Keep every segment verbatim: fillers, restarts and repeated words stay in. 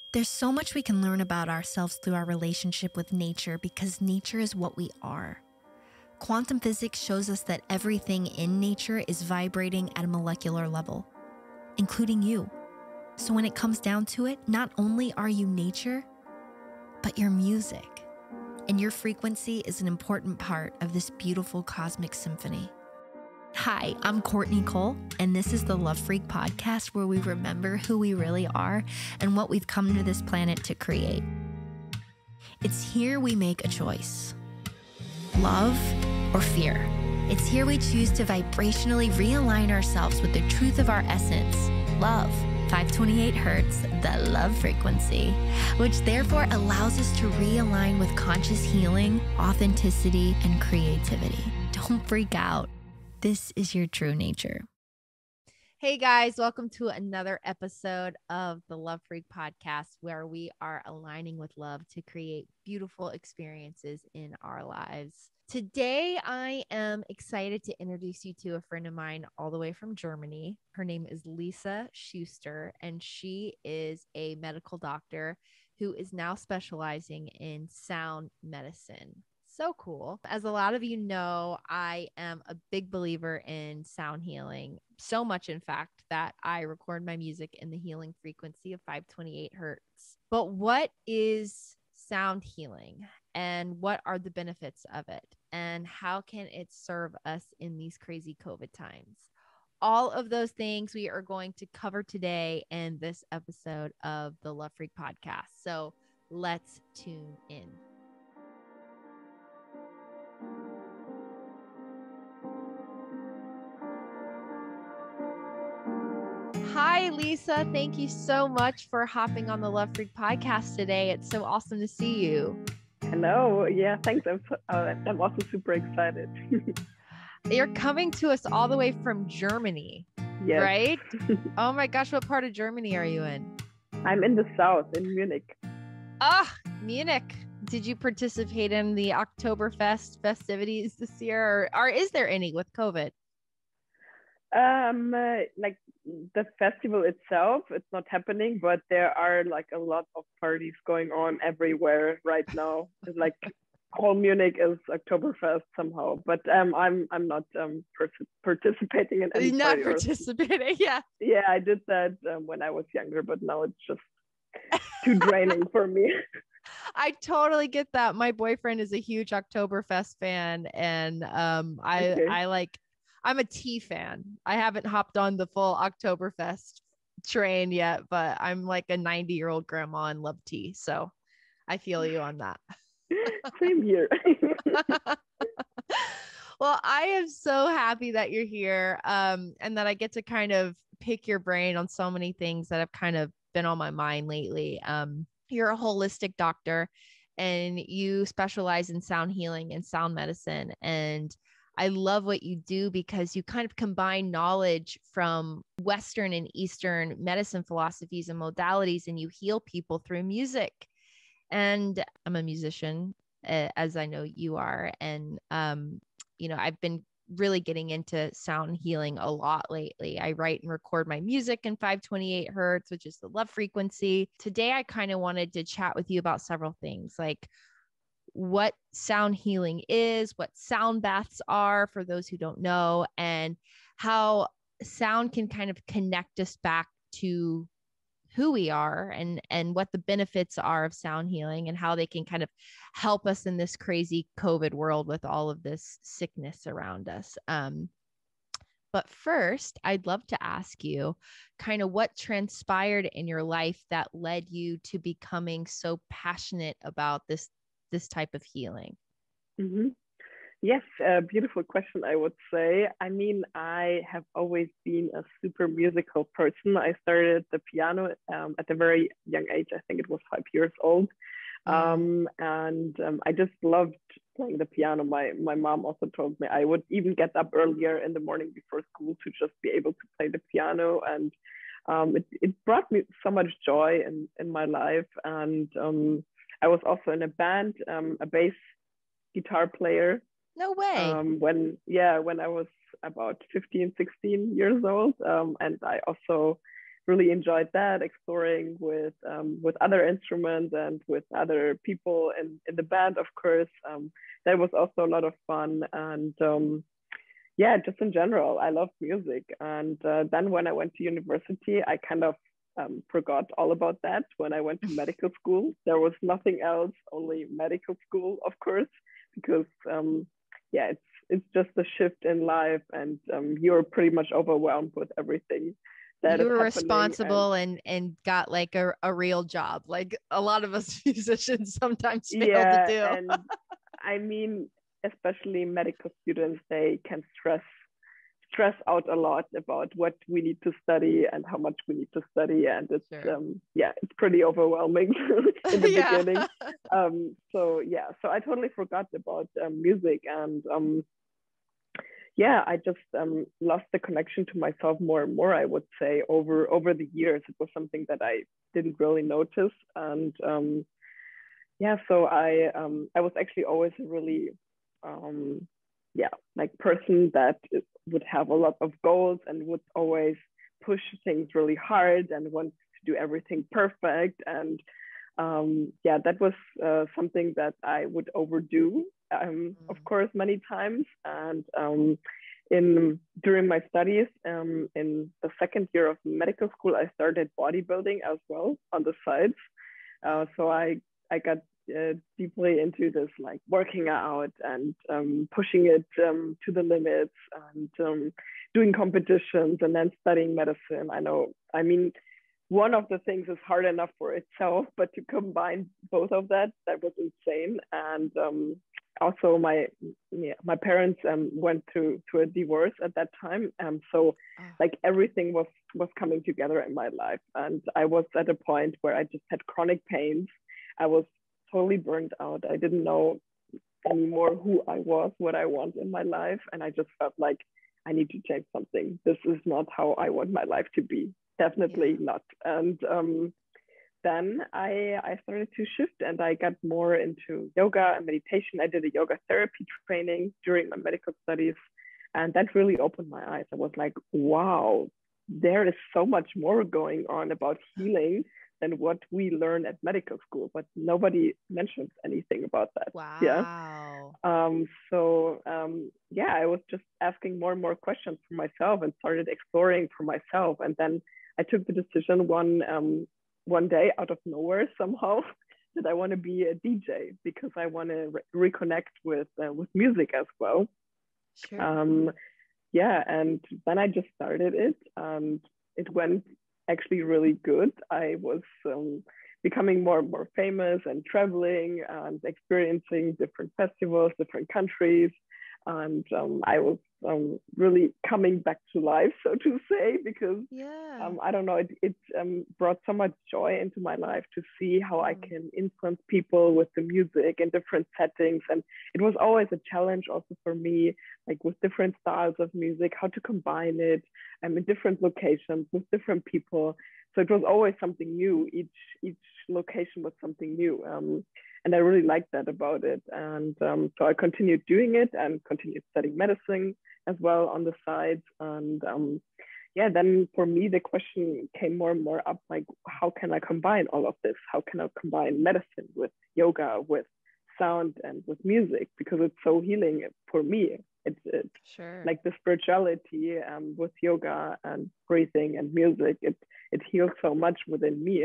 There's so much we can learn about ourselves through our relationship with nature because nature is what we are. Quantum physics shows us that everything in nature is vibrating at a molecular level, including you. So when it comes down to it, not only are you nature, but you're music. And your frequency is an important part of this beautiful cosmic symphony. Hi, I'm Courtney Cole, and this is the Love Freq Podcast, where we remember who we really are and what we've come to this planet to create. It's here we make a choice. Love or fear. It's here we choose to vibrationally realign ourselves with the truth of our essence, love, five twenty-eight hertz, the love frequency, which therefore allows us to realign with conscious healing, authenticity, and creativity. Don't freak out. This is your true nature. Hey guys, welcome to another episode of the Love Freq Podcast, where we are aligning with love to create beautiful experiences in our lives. Today, I am excited to introduce you to a friend of mine all the way from Germany. Her name is Lisa Schuster, and she is a medical doctor who is now specializing in sound medicine. So cool. As a lot of you know, I am a big believer in sound healing. So much, in fact, that I record my music in the healing frequency of five twenty-eight hertz. But what is sound healing, and what are the benefits of it, and how can it serve us in these crazy COVID times? All of those things we are going to cover today in this episode of the Love Freq Podcast. So let's tune in. Hi, Lisa. Thank you so much for hopping on the Love Freq Podcast today. It's so awesome to see you. Hello. Yeah, thanks. I'm, uh, I'm also super excited. You're coming to us all the way from Germany, yes. right? Oh my gosh, what part of Germany are you in? I'm in the south, in Munich. Ah, Munich. Did you participate in the Oktoberfest festivities this year, or, or is there any with COVID? Um, uh, like the festival itself, it's not happening, but there are like a lot of parties going on everywhere right now. It's like whole Munich is Oktoberfest somehow, but um, I'm I'm not um per- participating in any. Not participating, yeah. Yeah, I did that um, when I was younger, but now it's just too draining for me. I totally get that. My boyfriend is a huge Oktoberfest fan, and um, I okay. I like. I'm a tea fan. I haven't hopped on the full Oktoberfest train yet, but I'm like a ninety year old grandma and love tea. So I feel you on that. Same here. Well, I am so happy that you're here um, and that I get to kind of pick your brain on so many things that have kind of been on my mind lately. Um, you're a holistic doctor and you specialize in sound healing and sound medicine. And I love what you do because you kind of combine knowledge from Western and Eastern medicine philosophies and modalities, and you heal people through music. And I'm a musician, uh, as I know you are. And, um, you know, I've been really getting into sound healing a lot lately. I write and record my music in five twenty-eight hertz, which is the love frequency. Today, I kind of wanted to chat with you about several things, like what sound healing is, what sound baths are for those who don't know, and how sound can kind of connect us back to who we are and, and what the benefits are of sound healing and how they can kind of help us in this crazy COVID world with all of this sickness around us. Um, but first, I'd love to ask you kind of what transpired in your life that led you to becoming so passionate about this this type of healing? Mm-hmm. Yes, a beautiful question, I would say. I mean, I have always been a super musical person. I started the piano um, at a very young age. I think it was five years old. Um, and um, I just loved playing the piano. My, my mom also told me I would even get up earlier in the morning before school to just be able to play the piano. And um, it, it brought me so much joy in, in my life. And um, I was also in a band, um, a bass guitar player. No way. Um, when, yeah, when I was about fifteen, sixteen years old. Um, and I also really enjoyed that, exploring with um, with other instruments and with other people in, in the band, of course. Um, that was also a lot of fun. And um, yeah, just in general, I love music. And uh, then when I went to university, I kind of um, forgot all about that. When I went to medical school, there was nothing else, only medical school, of course, because um, yeah, it's it's just a shift in life, and um, you're pretty much overwhelmed with everything that You is were happening. responsible and, and and got like a, a real job, like a lot of us musicians sometimes fail Yeah, to do. and I mean, especially medical students, they can stress stress out a lot about what we need to study and how much we need to study, and it's Sure. um yeah, it's pretty overwhelming in the Yeah. beginning. Um so yeah, so I totally forgot about um, music, and um yeah, I just um lost the connection to myself more and more, I would say, over over the years. It was something that I didn't really notice. And um yeah, so I um I was actually always a really um yeah, like person that would have a lot of goals and would always push things really hard and want to do everything perfect. And um yeah, that was uh, something that I would overdo, um of Mm. course, many times. And um in during my studies, um in the second year of medical school, I started bodybuilding as well on the side. Uh, so I I got uh, deeply into this, like working out and um, pushing it um, to the limits, and um, doing competitions, and then studying medicine. I know, I mean, one of the things is hard enough for itself, but to combine both of that, that was insane. And um, also my yeah, my parents um, went through to a divorce at that time. Um, so Oh. like everything was was coming together in my life, and I was at a point where I just had chronic pains. I was totally burned out. I didn't know anymore who I was, what I want in my life, and I just felt like I need to change something. This is not how I want my life to be. Definitely Yeah. not. And um, then I I started to shift, and I got more into yoga and meditation. I did a yoga therapy training during my medical studies, and that really opened my eyes. I was like, wow, there is so much more going on about healing than what we learn at medical school, but nobody mentions anything about that. Yeah. Wow. Um, so um, yeah, I was just asking more and more questions for myself and started exploring for myself. And then I took the decision one um, one day out of nowhere somehow that I want to be a D J, because I want to re- reconnect with uh, with music as well. Sure. Um, yeah, and then I just started it, and it went actually really good. I was um, becoming more and more famous and traveling and experiencing different festivals, different countries. And um, I was um, really coming back to life, so to say, because Yeah. um, I don't know, it, it um, brought so much joy into my life to see how I can influence people with the music in different settings. And it was always a challenge also for me, like with different styles of music, how to combine it um, in different locations with different people. So it was always something new. Each each location was something new. Um, and I really liked that about it. And um, so I continued doing it and continued studying medicine as well on the side. And um, yeah, then for me, the question came more and more up, like, how can I combine all of this? How can I combine medicine with yoga, with sound, and with music? Because it's so healing for me. It's, it's Sure. like the spirituality um, with yoga and breathing and music. It, it heals so much within me.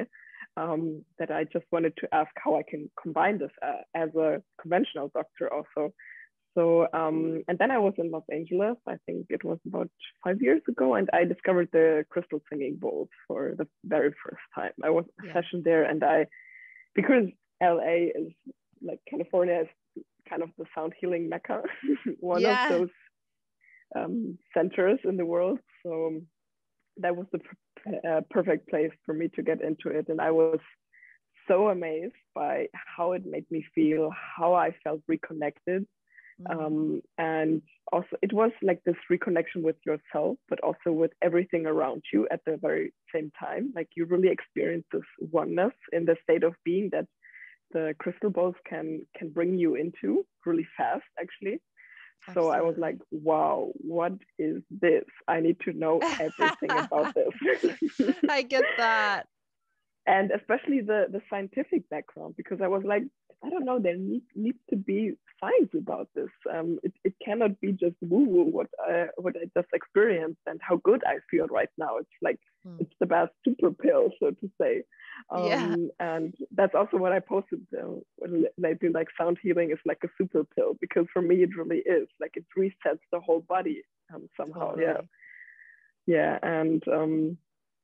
Um, that I just wanted to ask how I can combine this uh, as a conventional doctor also. So, um, and then I was in Los Angeles, I think it was about five years ago, and I discovered the crystal singing bowls for the very first time. I was a Yeah. session there, and I, because L A is like California is kind of the sound healing mecca, one Yeah. of those um, centers in the world. So that was the uh, perfect place for me to get into it. And I was so amazed by how it made me feel, how I felt reconnected. Mm. Um, and also it was like this reconnection with yourself, but also with everything around you at the very same time. Like you really experience this oneness in the state of being that the crystal balls can can bring you into really fast, actually. So I was Absolutely. like, wow, what is this? I need to know everything about this. I get that. And especially the the scientific background, because I was like, I don't know, there needs needs to be science about this. Um, it, it cannot be just woo woo what I what I just experienced and how good I feel right now. It's like Hmm. it's the best super pill, so to say. Yeah. Um, and that's also what I posted uh, lately. Like sound healing is like a super pill, because for me it really is. Like it resets the whole body um, somehow. Totally. Yeah, yeah, and um,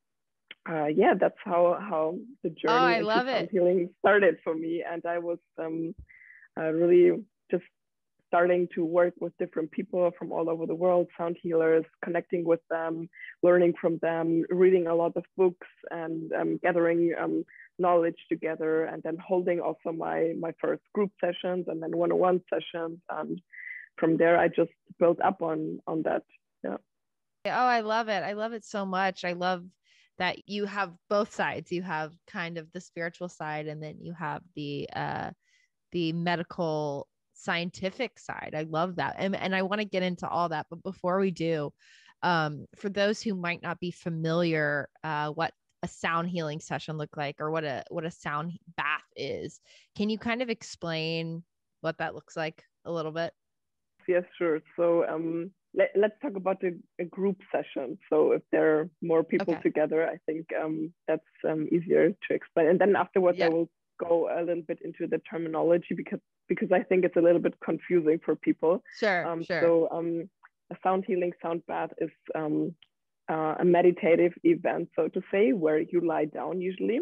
uh, yeah, that's how how the Oh, journey I into love sound it. healing started for me. And I was um, uh, really just starting to work with different people from all over the world, sound healers, connecting with them, learning from them, reading a lot of books, and um, gathering um, knowledge together, and then holding also my my first group sessions and then one-on-one sessions. And from there, I just built up on on that. Yeah. Oh, I love it. I love it so much. I love that you have both sides. You have kind of the spiritual side, and then you have the uh the medical scientific side. I love that. And and I want to get into all that, but before we do, um for those who might not be familiar uh what a sound healing session look like, or what a what a sound bath is, can you kind of explain what that looks like a little bit? Yes, sure. So um, let, let's talk about a, a group session. So if there are more people Okay. together, I think um, that's um, easier to explain. And then afterwards, Yeah. I will go a little bit into the terminology, because because I think it's a little bit confusing for people. Sure. Um, Sure. so um, a sound healing sound bath is um, uh, a meditative event, so to say, where you lie down usually,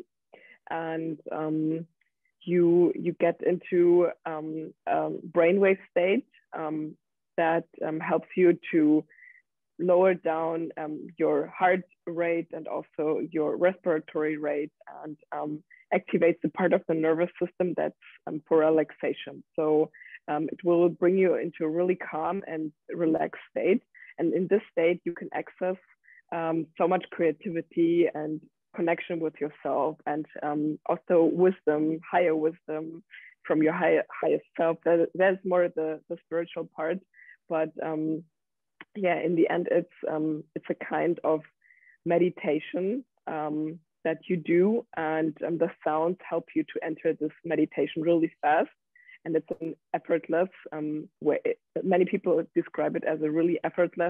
and um, you you get into um, um, brainwave state um, that um, helps you to lower down um, your heart rate and also your respiratory rate, and um, activates the part of the nervous system that's um, for relaxation. So um, it will bring you into a really calm and relaxed state. And in this state, you can access um, so much creativity and connection with yourself, and um, also wisdom, higher wisdom from your higher, highest self. That, that's more the, the spiritual part. But um, yeah, in the end, it's um, it's a kind of meditation um, that you do, and um, the sounds help you to enter this meditation really fast. And it's an effortless um, way. Many people describe it as a really effortless,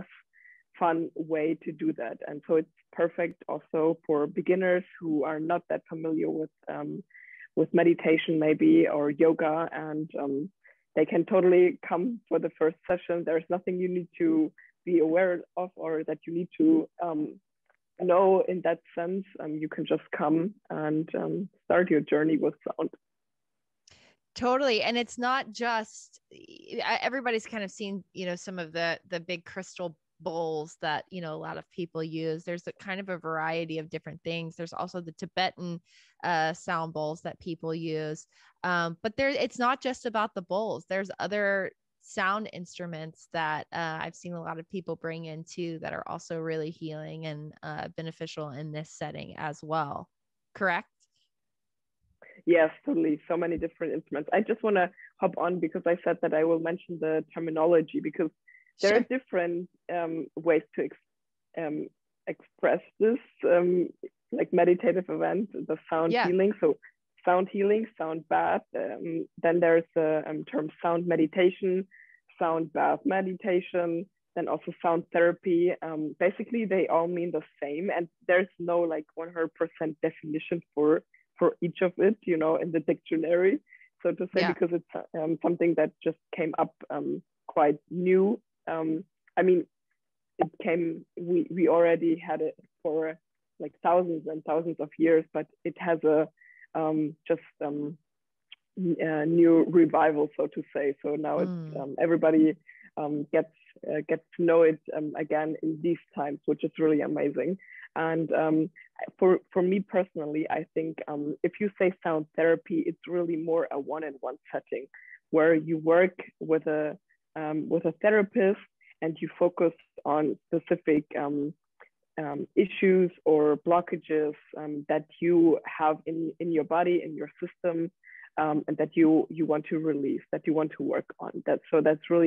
fun way to do that. And so it's perfect also for beginners who are not that familiar with um, with meditation maybe, or yoga, and um, they can totally come for the first session. There's nothing you need to be aware of, or that you need to um, know in that sense. Um, you can just come and um, start your journey with sound. Totally. And it's not just, everybody's kind of seen, you know, some of the the big crystal bowls that, you know, a lot of people use. There's a kind of a variety of different things. There's also the Tibetan uh, sound bowls that people use. Um, but there, it's not just about the bowls. There's other sound instruments that uh, I've seen a lot of people bring in too, that are also really healing and uh, beneficial in this setting as well. Correct? Yes, totally. So many different instruments. I just want to hop on, because I said that I will mention the terminology, because there Sure. are different um, ways to ex um, express this um, like meditative event, the sound Yeah. healing. So sound healing, sound bath. Um, then there's the um, term sound meditation, sound bath meditation, then also sound therapy. Um, basically, they all mean the same, and there's no like one hundred percent definition for for each of it, you know, in the dictionary, so to say, Yeah. because it's um, something that just came up um, quite new. Um, I mean, it came, we, we already had it for like thousands and thousands of years, but it has a um, just um, a new revival, so to say. So now it's Mm. um, everybody um, gets uh, gets to know it um, again in these times, which is really amazing. And um, for for me personally, I think um, if you say sound therapy, it's really more a one-on-one setting where you work with a um, with a therapist, and you focus on specific um, um, issues or blockages um, that you have in in your body, in your system, um, and that you you want to release, that you want to work on. That so that's really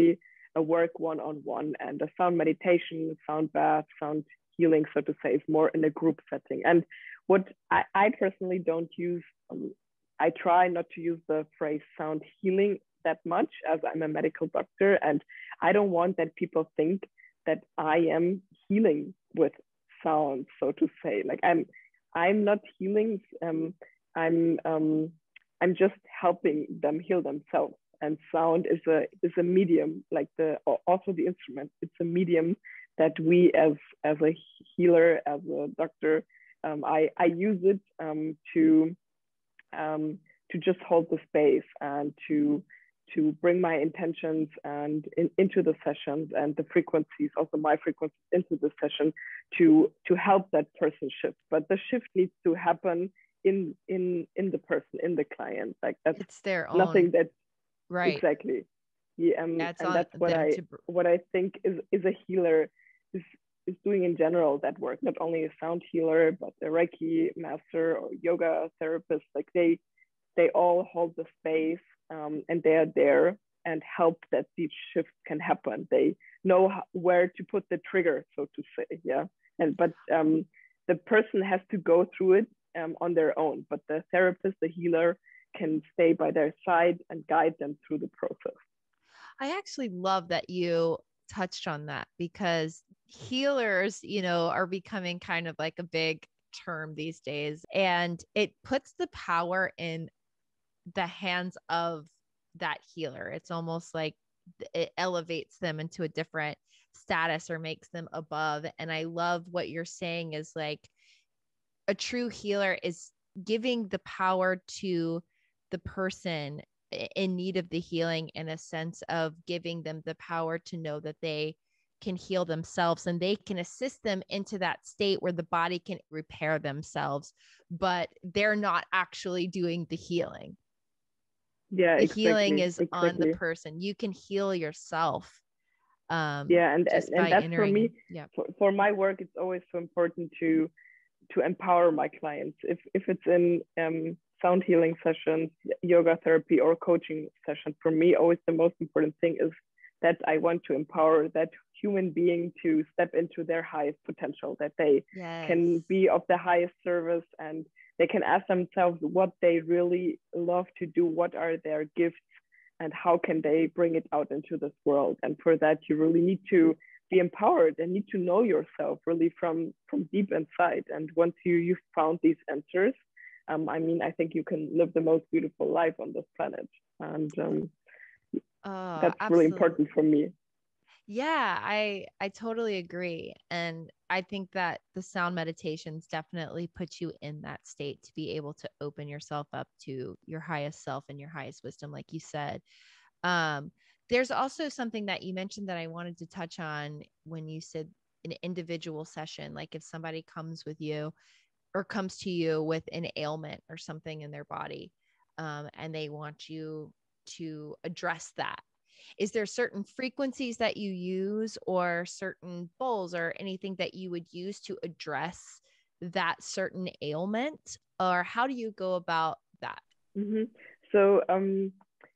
a work one-on-one, and a sound meditation, sound bath, sound healing, so to say, is more in a group setting. And what I, I personally don't use, um, I try not to use the phrase sound healing that much, as I'm a medical doctor, and I don't want that people think that I am healing with sound, so to say. Like I'm, I'm not healing. Um, I'm, um, I'm just helping them heal themselves. And sound is a is a medium, like the also the instrument. It's a medium that we, as as a healer, as a doctor, um, I I use it um, to um, to just hold the space and to to bring my intentions and in, into the sessions and the frequencies, also my frequencies into the session, to to help that person shift. But the shift needs to happen in in in the person, in the client. Like that's It's their nothing own, that right? exactly. Yeah, um, Yeah, it's and on that's what them I to, what I think is is a healer is is doing in general, that work. Not only a sound healer, but a Reiki master or yoga therapist. Like they they all hold the space, um, and they are there and help that these shifts can happen. They know how, where to put the trigger, so to say. Yeah, and but um, the person has to go through it um, on their own. But the therapist, the healer, can stay by their side and guide them through the process. I actually love that you touched on that, because healers, you know, are becoming kind of like a big term these days, and it puts the power in the hands of that healer. It's almost like it elevates them into a different status or makes them above. And I love what you're saying is like a true healer is giving the power to the person in need of the healing, in a sense of giving them the power to know that they can heal themselves, and they can assist them into that state where the body can repair themselves, but they're not actually doing the healing. Yeah, the exactly, healing is exactly. on the person. You can heal yourself. Um, yeah, and just and, by and that's entering, for me. yeah. For, for my work, it's always so important to to empower my clients. If if it's in um, sound healing sessions, yoga therapy, or coaching sessions, for me, always the most important thing is that I want to empower that human being to step into their highest potential, that they Yes. can be of the highest service, and they can ask themselves what they really love to do, what are their gifts, and how can they bring it out into this world. And for that, you really need to be empowered and need to know yourself really from from deep inside. And once you you've found these answers, um, I mean, I think you can live the most beautiful life on this planet. And um, Oh, that's absolutely. really important for me. Yeah, I I totally agree. And I think that the sound meditations definitely put you in that state to be able to open yourself up to your highest self and your highest wisdom, like you said. Um, there's also something that you mentioned that I wanted to touch on when you said an individual session, like if somebody comes with you or comes to you with an ailment or something in their body, um, and they want you to address that. Is there certain frequencies that you use, or certain bowls or anything that you would use to address that certain ailment? Or how do you go about that? Mm-hmm. So um,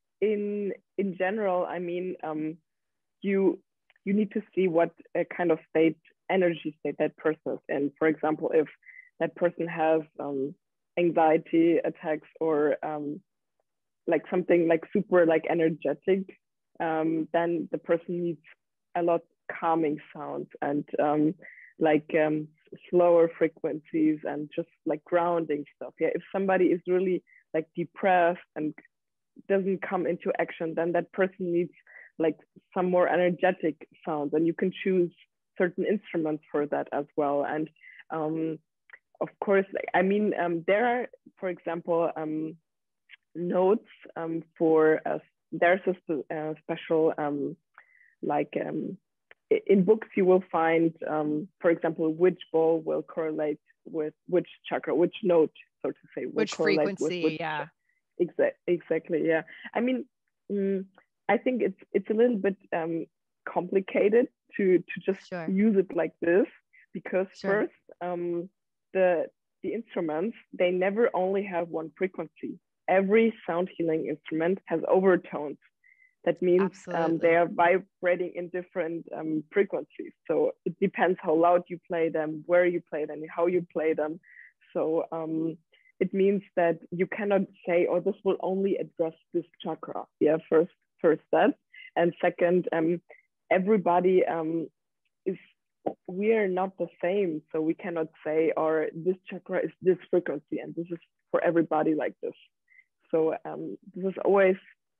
in in general, I mean, um, you you need to see what uh, kind of state, energy state that person is in. For example, if that person has um, anxiety attacks, or um, like something like super like energetic, um, then the person needs a lot calming sounds, and um, like um, slower frequencies, and just like grounding stuff. Yeah, if somebody is really like depressed and doesn't come into action, then that person needs like some more energetic sounds, and you can choose certain instruments for that as well. And um, of course, like, I mean, um, there are, for example, um, notes um, for uh, there's a sp- uh, special um, like um, in books you will find, um, for example, which bowl will correlate with which chakra, which note, so to say, will Which correlate frequency, with which. yeah. Exa- exactly, yeah. I mean, mm, I think it's it's a little bit um, complicated to to just Sure. use it like this, because Sure. first, um, the the instruments, they never only have one frequency. Every sound healing instrument has overtones. That means um, Absolutely. they are vibrating in different um, frequencies. So it depends how loud you play them, where you play them, how you play them. So um, it means that you cannot say, oh, this will only address this chakra. Yeah, first, first that. And second, um, everybody um, is, we are not the same. So we cannot say, or this chakra is this frequency and this is for everybody like this. So um, this is always,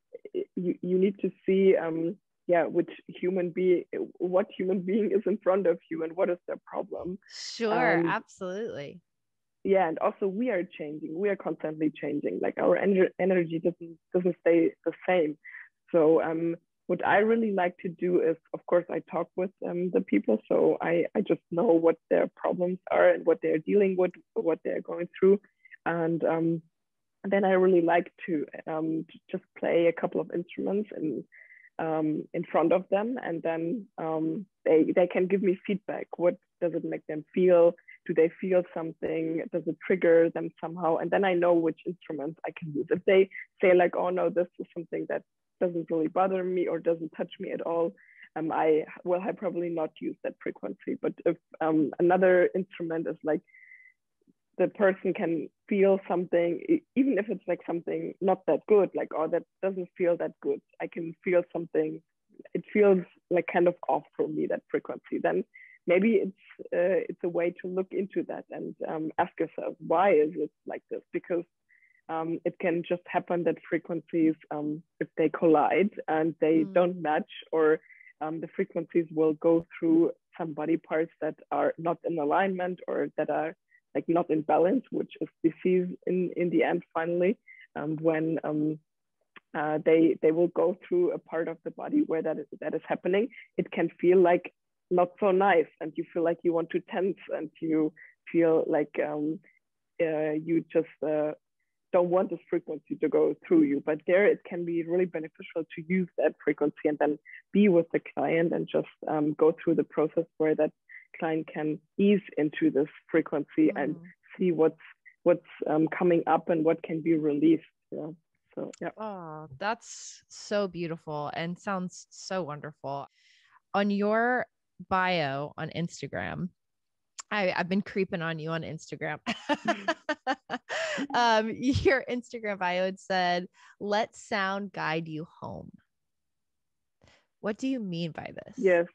you, you need to see, um, yeah, which human being, what human being is in front of you and what is their problem. Sure. And Absolutely. yeah, and also we are changing. We are constantly changing. Like our ener- energy doesn't doesn't stay the same. So um, what I really like to do is, of course, I talk with um, the people. So I I just know what their problems are and what they're dealing with, what they're going through, and um, then I really like to um, just play a couple of instruments in um, in front of them, and then um, they they can give me feedback. What does it make them feel? Do they feel something? Does it trigger them somehow? And then I know which instruments I can use. If they say like, oh no, this is something that doesn't really bother me or doesn't touch me at all, um, I will I probably not use that frequency. But if um, another instrument is like, the person can feel something, even if it's like something not that good, like, oh, that doesn't feel that good. I can feel something, it feels like kind of off for me, that frequency. Then maybe it's uh, it's a way to look into that and um, ask yourself, why is it like this? Because um, it can just happen that frequencies, um, if they collide and they mm. don't match, or um, the frequencies will go through some body parts that are not in alignment or that are like not in balance, which is disease in, in the end, finally, um, when um, uh, they they will go through a part of the body where that is, that is happening. It can feel like not so nice, and you feel like you want to tense, and you feel like um, uh, you just uh, don't want this frequency to go through you. But there it can be really beneficial to use that frequency and then be with the client and just um, go through the process where that client can ease into this frequency mm. and see what's what's um, coming up and what can be released. Yeah. So yeah. Oh, that's so beautiful and sounds so wonderful. On your bio on Instagram, I, I've been creeping on you on Instagram. um, your Instagram bio had said, "Let sound guide you home." What do you mean by this? Yes.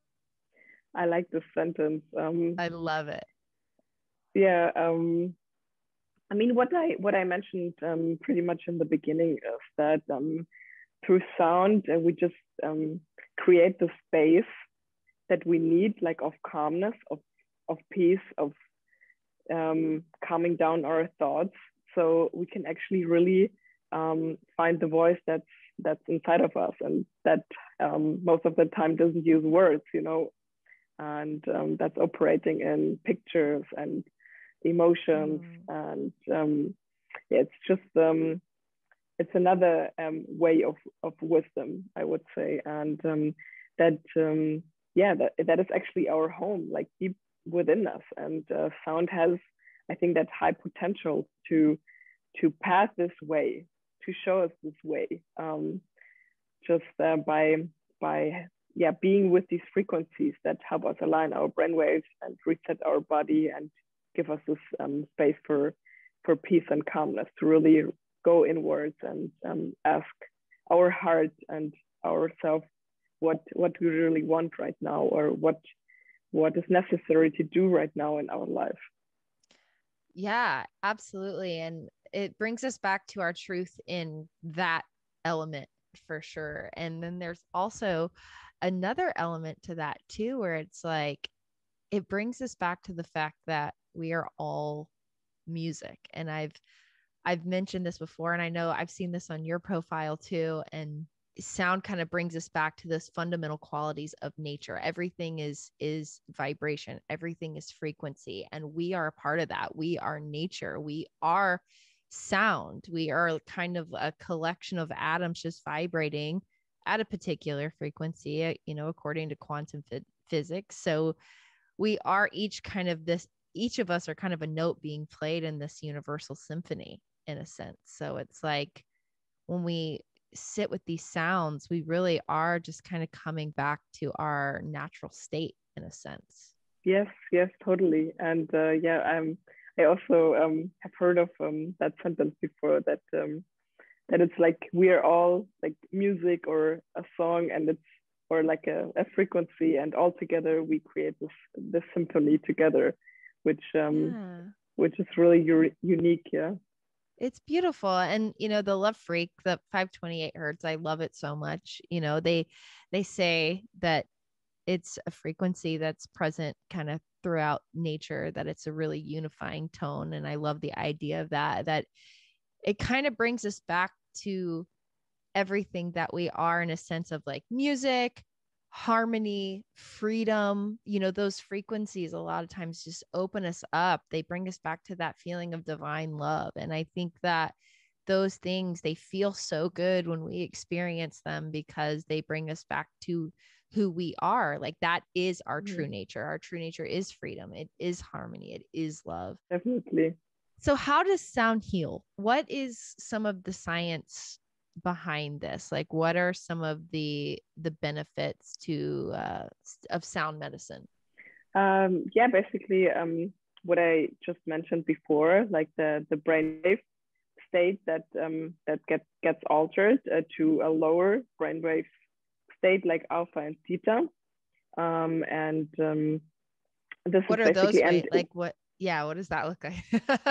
I like this sentence. Um, I love it. Yeah. Um, I mean, what I what I mentioned um, pretty much in the beginning is that um, through sound, uh, we just um, create the space that we need, like of calmness, of of peace, of um, calming down our thoughts, so we can actually really um, find the voice that's that's inside of us, and that um, most of the time doesn't use words, you know. And um, that's operating in pictures and emotions, mm. and um, yeah, it's just um, it's another um, way of of wisdom, I would say, and um, that um, yeah, that that is actually our home, like deep within us, and uh, sound has, I think, that high potential to to path this way, to show us this way, um, just uh, by by yeah, being with these frequencies that help us align our brainwaves and reset our body and give us this um, space for for peace and calmness, to really go inwards and um, ask our heart and ourself what what we really want right now, or what what is necessary to do right now in our life. Yeah, absolutely. And it brings us back to our truth in that element for sure. And then there's also another element to that too, where it's like, it brings us back to the fact that we are all music. And I've, I've mentioned this before, and I know I've seen this on your profile too. And sound kind of brings us back to this fundamental qualities of nature. Everything is, is vibration. Everything is frequency. And we are a part of that. We are nature. We are sound. We are kind of a collection of atoms just vibrating at a particular frequency, you know, according to quantum f- physics. So we are each kind of this, each of us are kind of a note being played in this universal symphony in a sense. So it's like when we sit with these sounds, we really are just kind of coming back to our natural state in a sense. Yes, yes, totally. And uh, yeah, I'm, I also um, have heard of um, that sentence before, that um, that it's like we are all like music or a song, and it's or like a, a frequency, and all together we create this this symphony together, which um, Yeah. which is really u- unique. Yeah. It's beautiful. And, you know, the Love Freq, the five twenty-eight hertz, I love it so much. You know, they, they say that it's a frequency that's present kind of throughout nature, that it's a really unifying tone. And I love the idea of that, that it kind of brings us back to everything that we are, in a sense of like music, harmony, freedom. You know, those frequencies a lot of times just open us up. They bring us back to that feeling of divine love. And I think that those things, they feel so good when we experience them, because they bring us back to who we are. Like that is our Mm-hmm. true nature. Our true nature is freedom. It is harmony. It is love. Definitely. So how does sound heal? What is some of the science behind this? Like, what are some of the the benefits to uh, of sound medicine? Um, yeah, basically, um, what I just mentioned before, like the the brainwave state that um, that gets gets altered uh, to a lower brainwave state, like alpha and theta, um, and um, this What is are those? basically Wait, and like what? Yeah, what does that look like?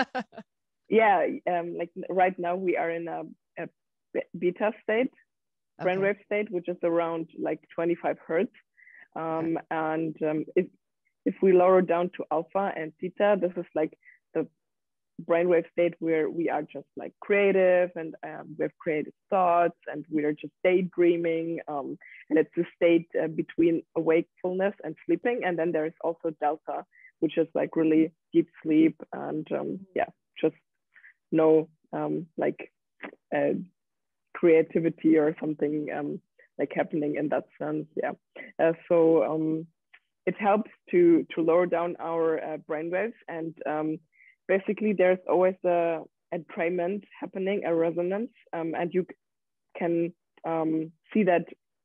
yeah, um, like right now we are in a, a beta state, Okay. brainwave state, which is around like twenty-five hertz. Um, Okay. And um, if if we lower down to alpha and theta, this is like the brainwave state where we are just like creative, and um, we have creative thoughts, and we are just daydreaming. Um, and it's a state uh, between wakefulness and sleeping. And then there is also delta, which is like really deep sleep, and um, yeah, just no um, like uh, creativity or something um, like happening in that sense. Yeah. Uh, so um, it helps to to lower down our uh, brainwaves, and um, basically there's always a entrainment happening, a resonance, um, and you can um, see that.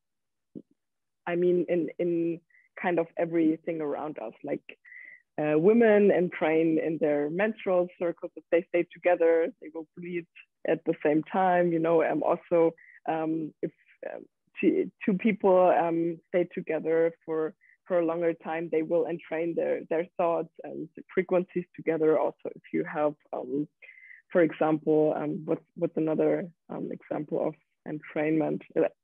I mean, in in kind of everything around us, like uh, women entrain in their menstrual circles. If they stay together, they will bleed at the same time. You know, and also um, if um, two, two people um, stay together for for a longer time, they will entrain their their thoughts and frequencies together. Also, if you have, um, for example, um, what's what's another um, example of entrainment?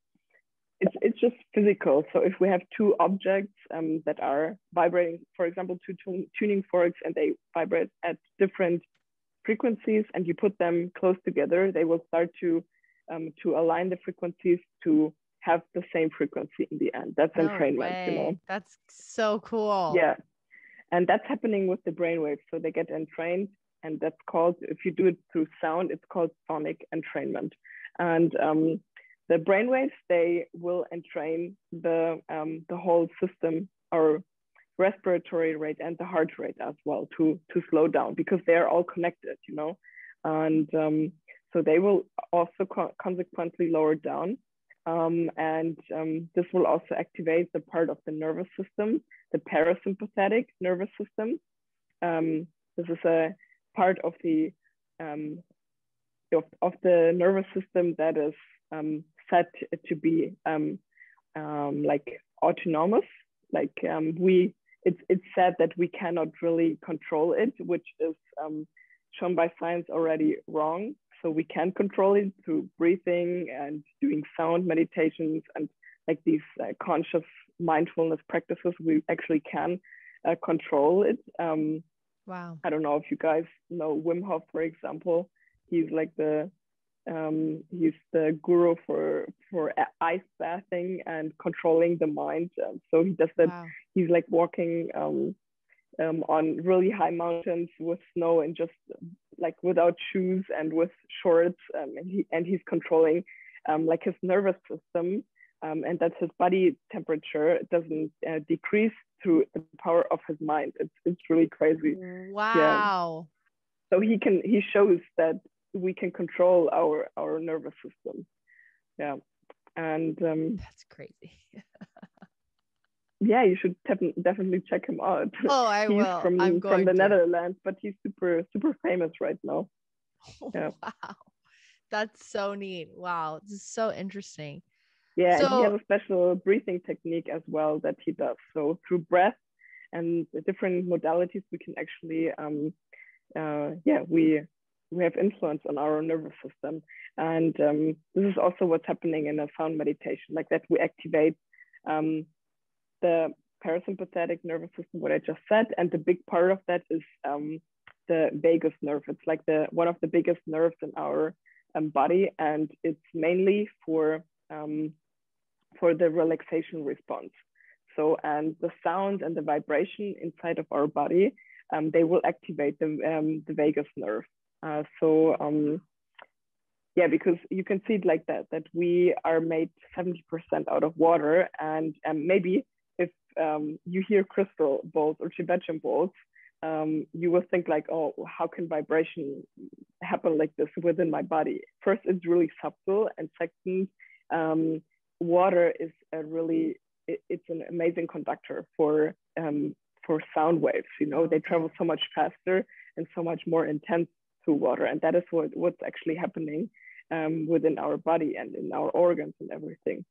It's it's just physical. So if we have two objects um, that are vibrating, for example, two tun- tuning forks, and they vibrate at different frequencies, and you put them close together, they will start to um, to align the frequencies to have the same frequency in the end. That's No entrainment, way. you know. That's so cool. Yeah, and that's happening with the brainwaves. So they get entrained, and that's called, if you do it through sound, it's called sonic entrainment. And um, the brainwaves, they will entrain the um, the whole system, or respiratory rate and the heart rate as well, to to slow down, because they are all connected, you know. And um, so they will also co- consequently lower down. Um, and um, this will also activate the part of the nervous system, the parasympathetic nervous system. Um, this is a part of the um, of, of the nervous system that is um, set to be um, um, like autonomous. Like um, we, it's it's said that we cannot really control it, which is um, shown by science already wrong. So we can control it through breathing and doing sound meditations and like these uh, conscious mindfulness practices. We actually can uh, control it. Um, Wow. I don't know if you guys know Wim Hof, for example. He's like the um, he's the guru for for ice bathing and controlling the mind. Um, so he does that. Wow. He's like walking um, um, on really high mountains with snow, and just like without shoes and with shorts, um, and he and he's controlling um, like his nervous system, um, and that his body temperature doesn't uh, decrease through the power of his mind. It's it's really crazy. Wow. Yeah. So he can he shows that we can control our our nervous system. Yeah. And um, That's crazy. yeah, you should def- definitely check him out. Oh, I He's will. from I'm from going the to. Netherlands, but he's super super famous right now. Yeah. Wow. That's so neat. Wow. This is so interesting. Yeah, and he has So, a special breathing technique as well that he does. So through breath and the different modalities, we can actually, um, uh, yeah, we we have influence on our nervous system. And um, this is also what's happening in a sound meditation, like that we activate um, the parasympathetic nervous system, what I just said, and the big part of that is um, the vagus nerve. It's like the one of the biggest nerves in our um, body, and it's mainly for um, for the relaxation response. So, and the sound and the vibration inside of our body, um, they will activate the, um, the vagus nerve. Uh, so, um, yeah, because you can see it like that, that we are made seventy percent out of water. And um, maybe if um, you hear crystal balls or Tibetan balls, um, you will think like, oh, how can vibration happen like this within my body? First, it's really subtle. And second, um, water is a really, it, it's an amazing conductor for um, for sound waves. You know, they travel so much faster and so much more intense through water. And that is what, what's actually happening um, within our body and in our organs and everything.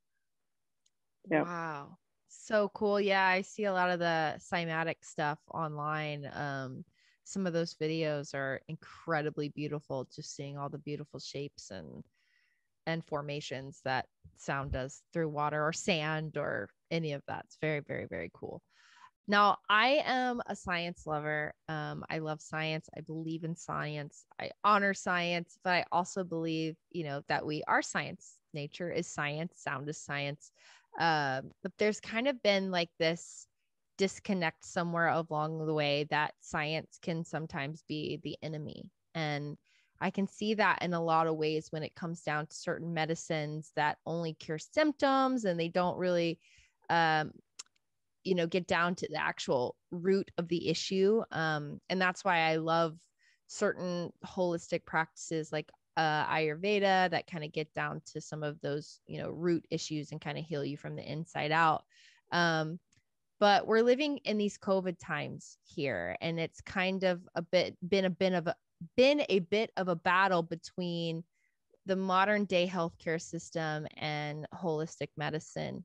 Yeah. wow. So cool. Yeah, I see a lot of the cymatic stuff online. Um, some of those videos are incredibly beautiful, just seeing all the beautiful shapes and and formations that sound does through water or sand or any of that. It's very, very, very cool. Now, I am a science lover. Um, I love science. I believe in science. I honor science, but I also believe, you know, that we are science. Nature is science. Sound is science. Um, but there's kind of been like this disconnect somewhere along the way that science can sometimes be the enemy. And I can see that in a lot of ways when it comes down to certain medicines that only cure symptoms and they don't really, um, you know, get down to the actual root of the issue. Um, and that's why I love certain holistic practices like uh, Ayurveda that kind of get down to some of those, you know, root issues and kind of heal you from the inside out. Um, but we're living in these COVID times here, and it's kind of a bit been a bit of a been a bit of a battle between the modern day healthcare system and holistic medicine.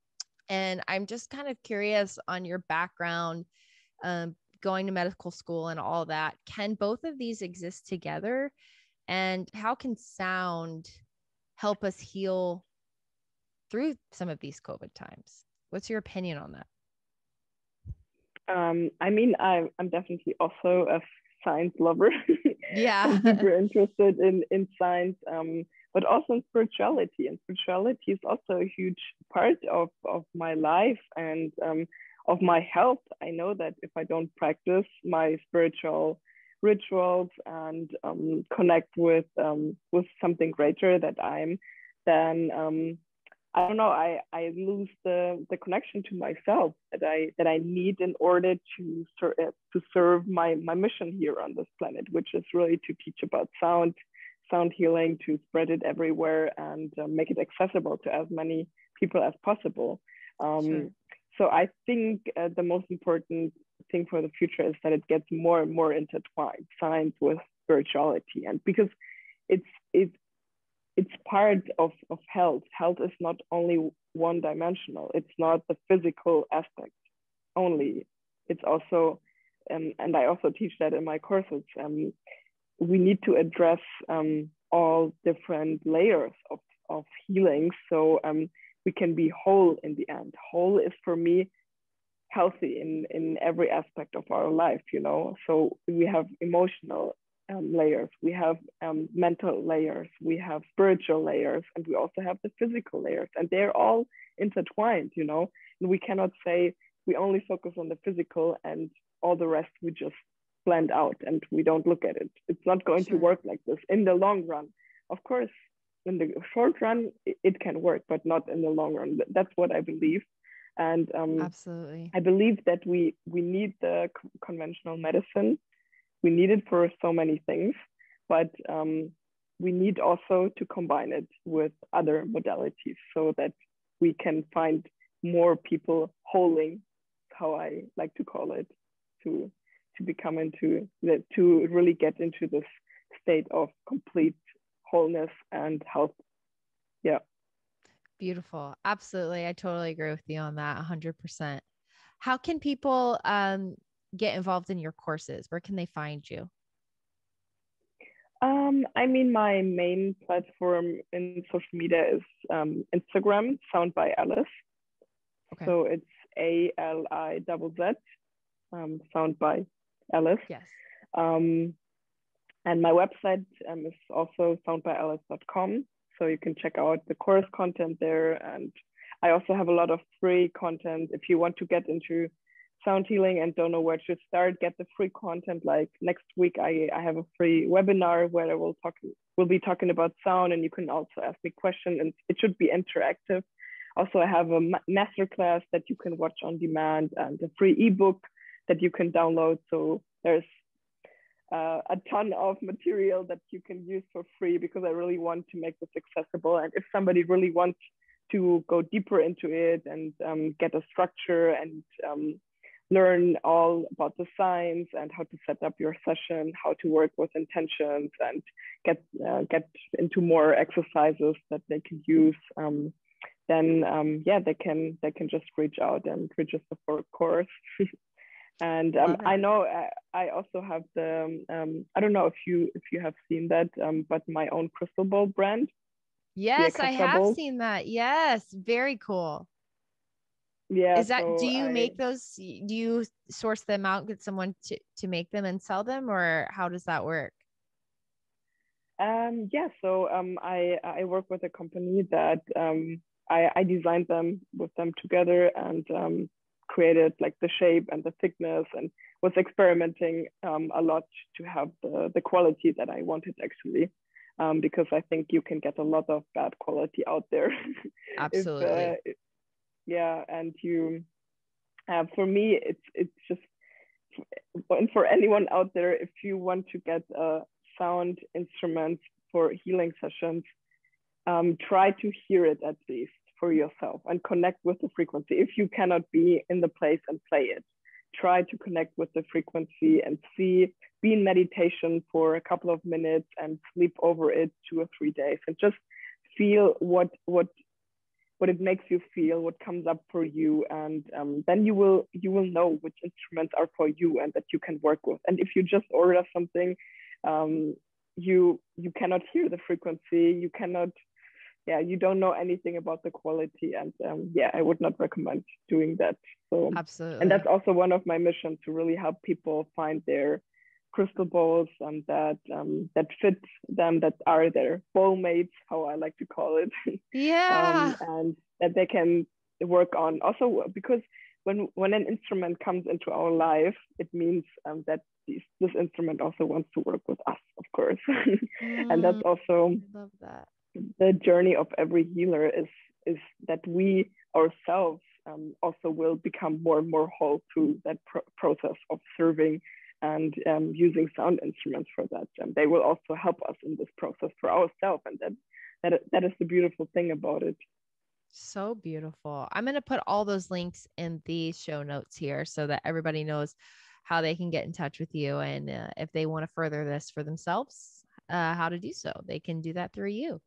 And I'm just kind of curious on your background, um, going to medical school and all that. Can both of these exist together? And how can sound help us heal through some of these COVID times? What's your opinion on that? Um, I mean, I, I'm definitely also a science lover. Yeah. I'm super interested in, in science, um, but also in spirituality. And spirituality is also a huge part of, of my life and um, of my health. I know that if I don't practice my spiritual rituals and um, connect with um, with something greater that I'm, then um, I don't know, I, I lose the, the connection to myself that I that I need in order to ser- to serve my, my mission here on this planet, which is really to teach about sound, sound healing, to spread it everywhere and uh, make it accessible to as many people as possible. Um, Sure. So I think uh, the most important thing for the future is that it gets more and more intertwined, science with spirituality, and because it's it's it's part of, of health. Health is not only one dimensional. It's not the physical aspect only. It's also, um, and I also teach that in my courses, um, we need to address um, all different layers of, of healing so um, we can be whole in the end. Whole is for me healthy in, in every aspect of our life, you know? So we have emotional Um, layers, we have um, mental layers, we have spiritual layers, and we also have the physical layers, and they're all intertwined, you know. And we cannot say we only focus on the physical and all the rest we just blend out and we don't look at it. It's not going Sure. to work like this in the long run. Of course, in the short run, it, it can work, but not in the long run. That's what I believe. And um, Absolutely. I believe that we we need the co- conventional medicine. We need it for so many things, but um, we need also to combine it with other modalities so that we can find more people holing, how I like to call it, to to become into the, to really get into this state of complete wholeness and health. Yeah. Beautiful. Absolutely. I totally agree with you on that one hundred percent. How can people um, get involved in your courses? Where can they find you? Um, I mean, my main platform in social media is um, Instagram, Sound by Alice. Okay. So it's A L I Z Z, um, Sound by Alice. Yes. Um, and my website um, is also sound by alice dot com. So you can check out the course content there. And I also have a lot of free content. If you want to get into sound healing and don't know where to start, get the free content. Like next week, I, I have a free webinar where I will talk, we'll be talking about sound, and you can also ask me questions, and it should be interactive. Also, I have a masterclass that you can watch on demand and a free ebook that you can download. So there's uh, a ton of material that you can use for free, because I really want to make this accessible. And if somebody really wants to go deeper into it and um, get a structure and um, learn all about the science and how to set up your session, how to work with intentions, and get uh, get into more exercises that they can use, um, then um, yeah, they can they can just reach out and register for a course. And um, I know I, I also have the um, I don't know if you if you have seen that, um, but my own crystal ball brand. Yes, I have balls. seen that. Yes, very cool. Yeah. Is that, so do you I, make those, do you source them out, get someone to, to make them and sell them, or how does that work? Um, yeah, so um, I, I work with a company that um, I, I designed them with them together, and um, created like the shape and the thickness, and was experimenting um, a lot to have the, the quality that I wanted, actually. Um, because I think you can get a lot of bad quality out there. Absolutely. if, uh, yeah, and you, uh, for me, it's it's just, and for anyone out there, if you want to get a sound instrument for healing sessions, um, try to hear it at least for yourself and connect with the frequency. If you cannot be in the place and play it, try to connect with the frequency and see, be in meditation for a couple of minutes and sleep over it two or three days, and just feel what what what it makes you feel, what comes up for you, and um, then you will you will know which instruments are for you and that you can work with. And if you just order something, um, you you cannot hear the frequency, you cannot, yeah, you don't know anything about the quality, and um, yeah, I would not recommend doing that. So absolutely, and that's also one of my missions, to really help people find their crystal balls um, that um, that fit them, that are their bowl mates, how I like to call it. Yeah. um, and that they can work on. Also, because when when an instrument comes into our life, it means um, that this, this instrument also wants to work with us, of course. mm, And that's also, I love that. The journey of every healer is is that we ourselves um, also will become more and more whole through that pro process of serving and um, using sound instruments for that. And they will also help us in this process for ourselves. And that, that, that is the beautiful thing about it. So beautiful. I'm going to put all those links in the show notes here so that everybody knows how they can get in touch with you. And uh, if they want to further this for themselves, uh, how to do so, they can do that through you.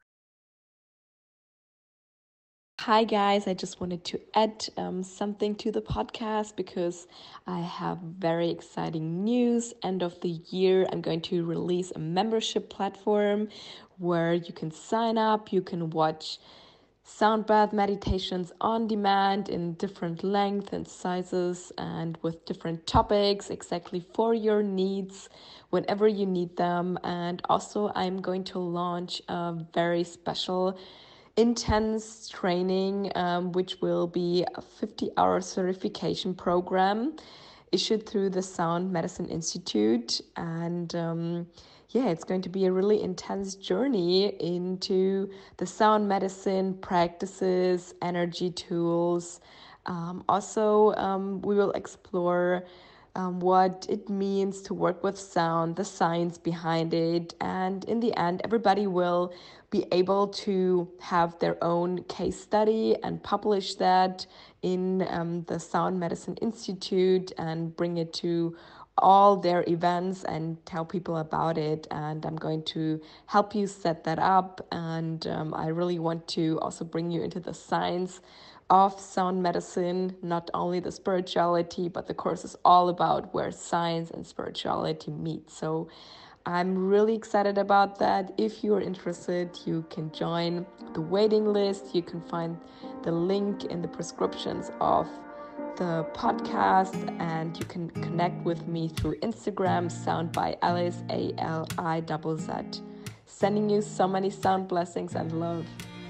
Hi guys, I just wanted to add um, something to the podcast because I have very exciting news. End of the year, I'm going to release a membership platform where you can sign up, you can watch sound bath meditations on demand in different lengths and sizes and with different topics exactly for your needs whenever you need them. And also I'm going to launch a very special intense training, um, which will be a fifty hour certification program issued through the Sound Medicine Institute. And um, yeah, it's going to be a really intense journey into the sound medicine practices, energy tools. Um, also, um, we will explore um, what it means to work with sound, the science behind it. And in the end, everybody will be able to have their own case study and publish that in um, the Sound Medicine Institute and bring it to all their events and tell people about it. And I'm going to help you set that up. And um, I really want to also bring you into the science of sound medicine, not only the spirituality, but the course is all about where science and spirituality meet. So I'm really excited about that. If you're interested, you can join the waiting list. You can find the link in the prescriptions of the podcast, and you can connect with me through Instagram, Sound by Alice, A L I Z Z. Sending you so many sound blessings and love.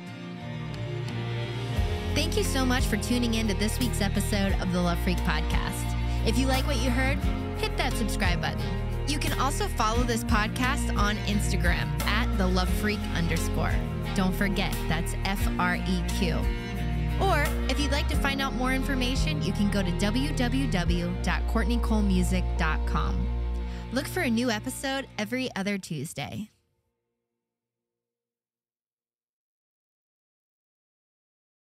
Thank you so much for tuning in to this week's episode of the Love Freq Podcast. If you like what you heard, hit that subscribe button. You can also follow this podcast on Instagram at the Love Freq underscore. Don't forget, that's F R E Q. Or if you'd like to find out more information, you can go to w w w dot courtney cole music dot com. Look for a new episode every other Tuesday.